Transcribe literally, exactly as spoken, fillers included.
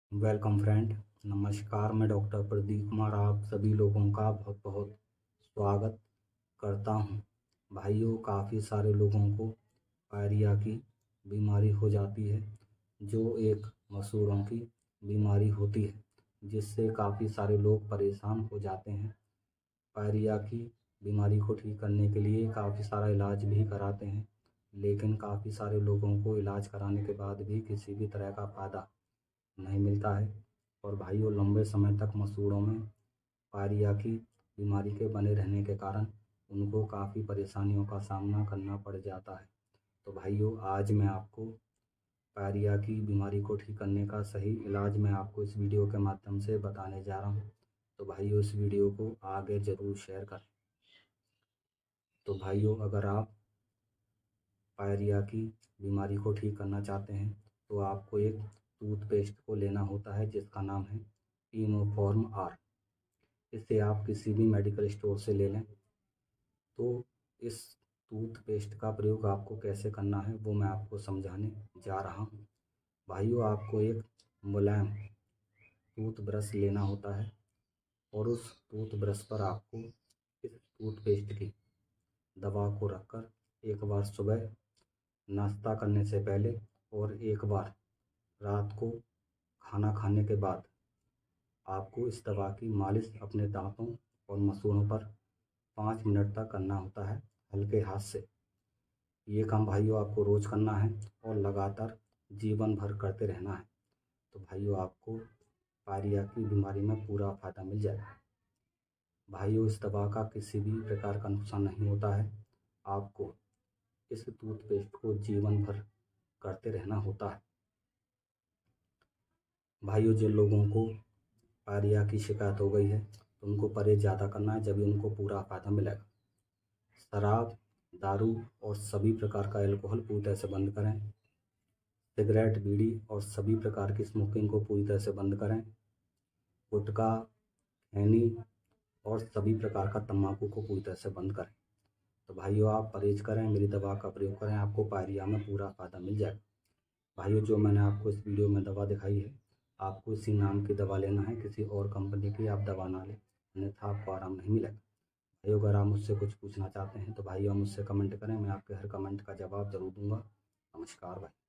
Welcome friend. नमस्कार, मैं doctor Pradeep Kumar आप सभी लोगों का बहुत बहुत स्वागत करता हूं। भाइयों, काफ़ी सारे लोगों को पायरिया की बीमारी हो जाती है, जो एक मसूड़ों की बीमारी होती है, जिससे काफ़ी सारे लोग परेशान हो जाते हैं। पायरिया की बीमारी को ठीक करने के लिए काफ़ी सारा इलाज भी कराते हैं, लेकिन काफ़ी सारे लोगों को इलाज कराने के बाद भी किसी भी तरह का फ़ायदा नहीं मिलता है। और भाइयों, लंबे समय तक मसूड़ों में पायरिया की बीमारी के बने रहने के कारण उनको काफ़ी परेशानियों का सामना करना पड़ जाता है। तो भाइयों, आज मैं आपको पायरिया की बीमारी को ठीक करने का सही इलाज मैं आपको इस वीडियो के माध्यम से बताने जा रहा हूँ। तो भाइयों, इस वीडियो को आगे ज़रूर शेयर करें। तो भाइयों, अगर आप पायरिया की बीमारी को ठीक करना चाहते हैं तो आपको एक टूथपेस्ट को लेना होता है, जिसका नाम है ईमोफॉर्म आर। इसे आप किसी भी मेडिकल स्टोर से ले लें। तो इस टूथपेस्ट का प्रयोग आपको कैसे करना है वो मैं आपको समझाने जा रहा हूँ। भाइयों, आपको एक मुलायम टूथब्रश लेना होता है और उस टूथब्रश पर आपको इस टूथपेस्ट की दवा को रखकर एक बार सुबह नाश्ता करने से पहले और एक बार रात को खाना खाने के बाद आपको इस दवा की मालिश अपने दांतों और मसूड़ों पर पाँच मिनट तक करना होता है, हल्के हाथ से। ये काम भाइयों आपको रोज़ करना है और लगातार जीवन भर करते रहना है। तो भाइयों, आपको पायरिया की बीमारी में पूरा फ़ायदा मिल जाएगा। भाइयों, इस दवा का किसी भी प्रकार का नुकसान नहीं होता है। आपको इस टूथपेस्ट को जीवन भर करते रहना होता है। भाइयों, जिन लोगों को पायरिया की शिकायत हो गई है तो उनको परहेज ज़्यादा करना है, जब उनको पूरा फ़ायदा मिलेगा। शराब, दारू और सभी प्रकार का अल्कोहल पूरी तरह से बंद करें। सिगरेट, बीड़ी और सभी प्रकार की स्मोकिंग को पूरी तरह से बंद करें। गुटखा, खैनी और सभी प्रकार का तम्बाकू को पूरी तरह से बंद करें। तो भाइयों, आप परहेज करें, मेरी दवा का प्रयोग करें, आपको पायरिया में पूरा फ़ायदा मिल जाएगा। भाइयों, जो मैंने आपको इस वीडियो में दवा दिखाई है, आपको इसी नाम की दवा लेना है, किसी और कंपनी की आप दवा ना लें, अन्यथा आपको आराम नहीं मिलेगा। भाइयों, अगर आप मुझसे कुछ पूछना चाहते हैं तो भाइयों मुझसे कमेंट करें, मैं आपके हर कमेंट का जवाब ज़रूर दूंगा। नमस्कार भाई।